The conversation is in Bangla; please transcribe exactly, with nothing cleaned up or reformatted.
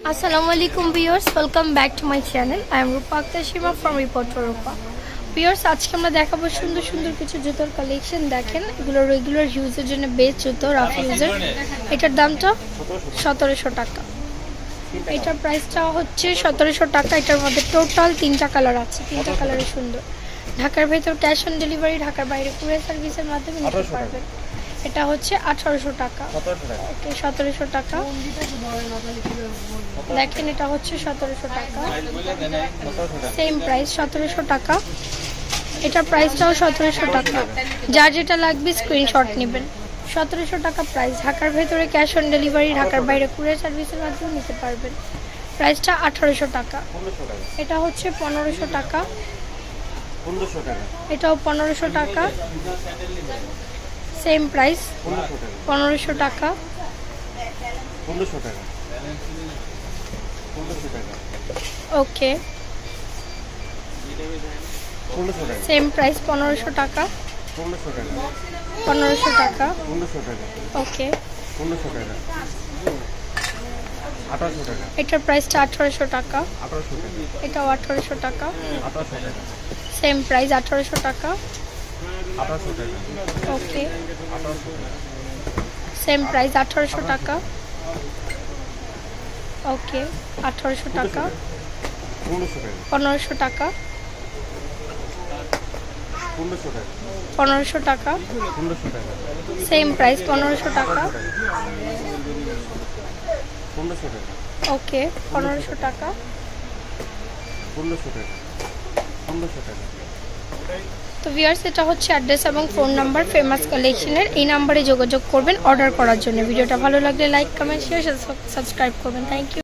Assalamualaikum viewers, welcome back to my channel. I am Rupa Akhtar Shima from Reporter Rupa. Viewers, আজকে আমরা দেখাবো সুন্দর সুন্দর কিছু জুতোর কালেকশন। দেখেন এগুলো রেগুলার ইউজের জন্য বেস্ট জুতো, রাফ ইউজের। এটার দামটা সতেরোশো টাকা। এটার প্রাইসটা হচ্ছে সতেরোশো টাকা। এটার মধ্যে টোটাল তিনটা কালার আছে, তিনটা কালারে সুন্দর। ঢাকার ভেতর ক্যাশ অন ডেলিভারি, ঢাকার বাইরে কুরিয়ার সার্ভিসের মাধ্যমে নিতে পারবেন। এটা হচ্ছে আঠারোশো টাকা। ওকে, সতেরোশো টাকা। দেখেন এটা হচ্ছে সতেরোশো টাকা, সেম প্রাইস সতেরোশো টাকা। এটার প্রাইসটাও সতেরোশো টাকা। যার যেটা লাগবে স্ক্রিনশট নেবেন। সতেরোশো টাকা প্রাইস। ঢাকার ভেতরে ক্যাশ অন ডেলিভারি, ঢাকার বাইরে কুরিয়ার সার্ভিসের মাধ্যমে নিতে পারবেন। প্রাইসটা আঠারোশো টাকা। এটা হচ্ছে পনেরোশো টাকা। এটাও পনেরোশো টাকা, সেম প্রাইস পনেরোশো টাকা। ওকে, সেম প্রাইস পনেরোশো টাকা। পনেরোশো টাকা। ওকে, এটার প্রাইসটা আঠারোশো টাকা। এটাও আঠারোশো টাকা, সেম প্রাইস আঠারোশো টাকা। ওকে, সেম প্রাইস আঠারোশো টাকা। ওকে, আঠারোশো টাকা। পনেরোশো টাকা। পনেরোশো টাকা, সেম প্রাইস পনেরোশো টাকা। ওকে, পনেরোশো টাকা। তো ভিউয়ার্স, এটা হচ্ছে অ্যাড্রেস এবং ফোন নাম্বার ফেমাস কালেকশনের। এই নাম্বারে যোগাযোগ করবেন অর্ডার করার জন্য। ভিডিওটা ভালো লাগলে লাইক, কমেন্ট, শেয়ার, সাবস্ক্রাইব করবেন। Thank you.